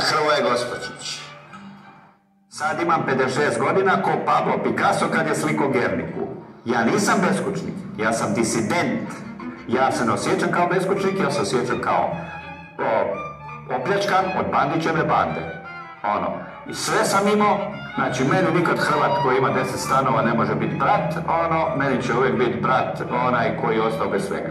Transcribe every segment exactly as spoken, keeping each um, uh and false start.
Hrvoje Gospočić. Sad imam pedeset šest godina ko Pablo Picasso kad je sliko Gerniku. Ja nisam beskućnik, ja sam disident. Ja se ne osjećam kao beskućnik, ja se osjećam kao o, opljačkan od Bandićeve bande. Ono, i sve sam imao, znači meni nikad Hrvat koji ima deset stanova ne može biti brat, ono, meni će uvijek biti brat onaj koji je ostao bez svega.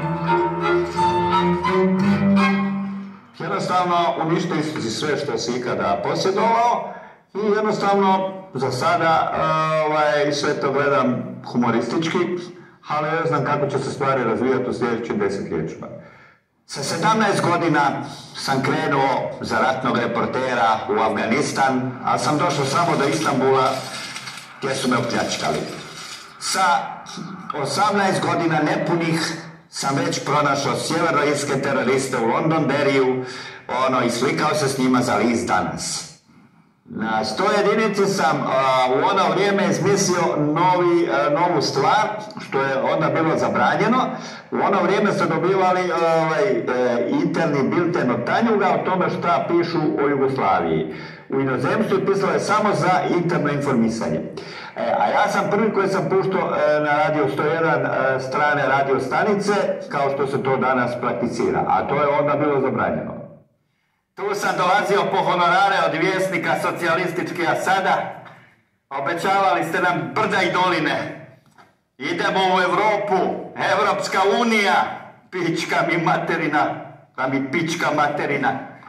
Jednostavno uništili su si sve što si ikada posjedovao i jednostavno za sada ovaj, sve to gledam humoristički, ali ne znam kako će se stvari razvijati u sljedećim desetljećima. Sa sedamnaest godina sam krenuo za ratnog reportera u Afganistan, ali sam došao samo do Istanbula gdje su me opljačkali. Sa osamnaest godina nepunih sam već pronašao sjevernoirske teroriste u Londonderryu, ono, i slikao se s njima za list Danas. Na sto jedinici sam a, u ono vrijeme izmislio novi, a, novu stvar, što je onda bilo zabranjeno. U ono vrijeme su dobivali ovaj, e, interni bilten od Tanjuga o tome šta pišu o Jugoslaviji. U inozemstvu je pisalo je samo za interno informisanje. E, a ja sam prvi koji sam puštao e, na radio sto jedan e, strane radio stanice, kao što se to danas prakticira, a to je onda bilo zabranjeno. Tu sam dolazio po honorare od vjesnika socijalističkih, a sada obećavali ste nam brda i doline. Idemo u Europu, Evropska unija, pička mi materina, da mi pička materina.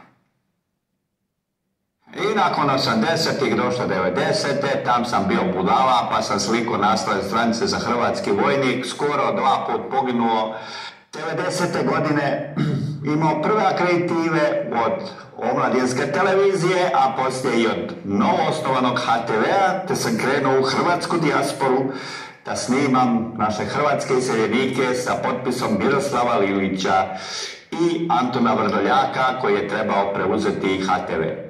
I nakon osamdesetih došlo devedesete, tam sam bio budala, pa sam sliko naslove stranice za hrvatski vojnik, skoro dva put poginuo. devedesete godine imao prve akreditive od omladinske televizije, a poslije i od novoosnovanog ha te vea, te sam krenuo u hrvatsku dijasporu da snimam naše hrvatske iseljenike sa potpisom Miroslava Lilića i Antuna Vrdoljaka koji je trebao preuzeti ha te ve.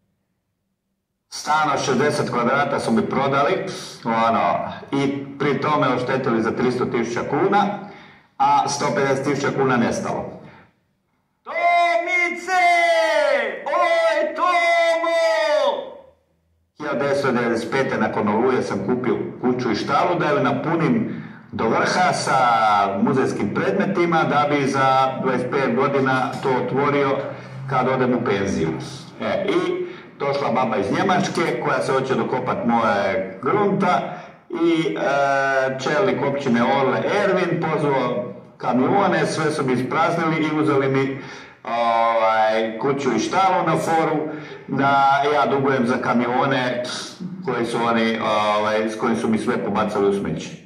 Stan od šezdeset kvadrata su mi prodali, ono, i pri tome oštetili za tristo tisuća kuna, a sto pedeset tisuća kuna nestalo. Tomice! Oj, Tomo! hiljadu devetsto devedeset pete. nakon Oluje sam kupio kuću i štalu da ju napunim do vrha sa muzejskim predmetima da bi za dvadeset pet godina to otvorio kad odem u penziju. E, i došla baba iz Njemačke koja se hoće dokopati moje grunta i e, čelnik općine Orle Ervin pozvao kamione, sve su mi ispraznili i uzeli mi ovaj, kuću i štalu na foru da ja dugujem za kamione koji su oni, ovaj, s kojim su mi sve pobacali u smeće.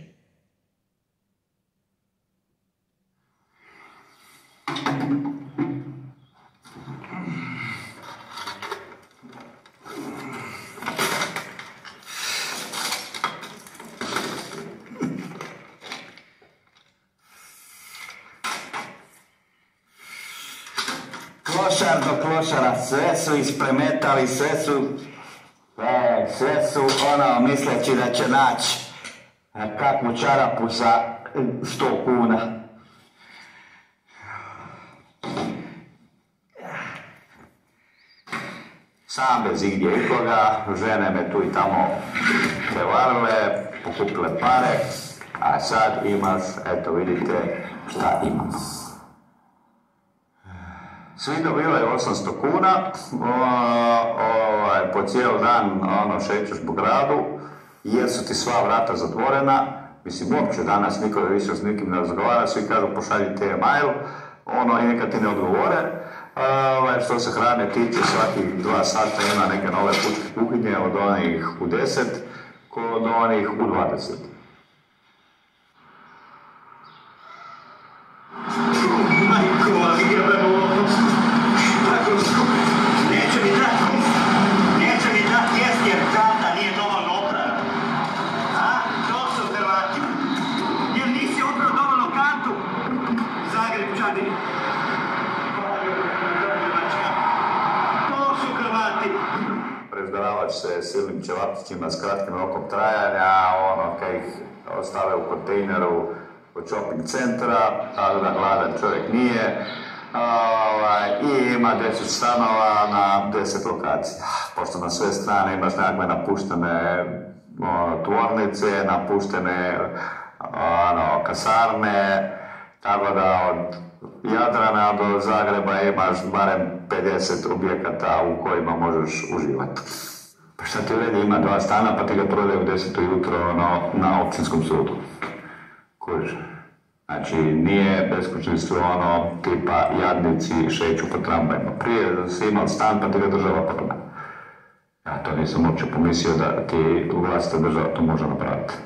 Klošar do klošara, sve su ispremetali, sve su, e, sve su ono, misleći da će naći kakvu čarapu sa sto kuna. Sam bez igdje ikoga, žene me tu i tamo prevarile, pokupile pare, a sad imaš, eto vidite šta imam. Svi dobivaju osamsto kuna, o, o, po cijel dan ono, šećeš po gradu, jer su ti sva vrata zatvorena, mislim, uopće danas niko više s nikim ne razgovara, svi kažu pošaljite e-mail, ono, i neka ti ne odgovore. O, što se hrane tiče, svakih dva sata ima neke nove pučke kuhinje, od onih u deset, kod onih u dvadeset. Neće mi dati, neće mi dati jest jer kata nije dovoljno oprana. A? To su Hrvati. Jer nisi oprao dovoljno kantu. Zagrebčani. To su Hrvati. Prezdavač se silnim ćevapčićima s kratkim rokom trajanja, ono, kad ih ostave u kontejneru od shopping centra, tako da gladan čovjek nije. ovaj, i ima deset stanova na deset lokacija. Pošto na sve strane imaš nekakve napuštene o, tvornice, napuštene ono, kasarne, tako da od Jadrana do Zagreba imaš barem pedeset objekata u kojima možeš uživati. Pa šta ti vidi, ima dva stana pa ti ga prodaju u deset ujutro ono, na općinskom sudu. Kužiš. Znači, nije beskućništvo ono tipa jadnici šeću po tramvajima. Prije si imao stan pa ti ga država proda. Ja to nisam uopće pomislio da ti vlastita država to može napraviti.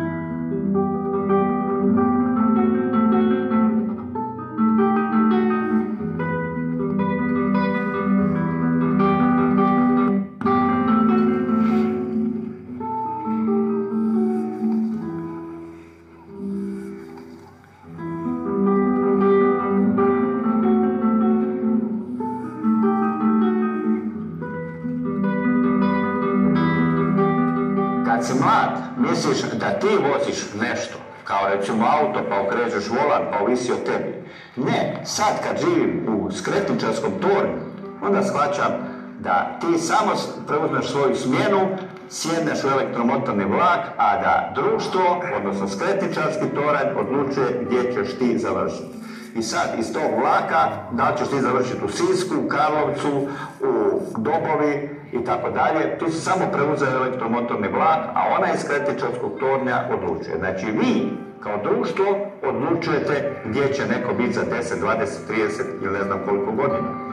Kad si mlad, misliš da ti voziš nešto, kao recimo auto, pa okrećeš volan, pa ovisi o tebi. Ne, sad kad živim u skretničarskom tornju, onda shvaćam da ti samo preuzmeš svoju smjenu, sjedneš u elektromotorni vlak, a da društvo, odnosno skretničarski toranj, odlučuje gdje ćeš ti završiti. I sad iz tog vlaka, da li ćeš ti završiti u Sisku, u Karlovcu, u Dobovi i tako dalje, tu se samo preuzeo elektromotorni vlak, a ona iz skretničarskog tornja odlučuje. Znači vi, kao društvo, odlučujete gdje će neko biti za deset, dvadeset, trideset ili ne znam koliko godina.